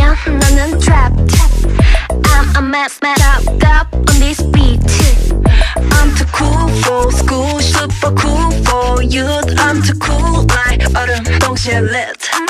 하면 나는 trapped. I'm a mess, mad up on this beat. I'm too cool for school, super cool for youth. I'm too cool like 얼음 동시에 lit.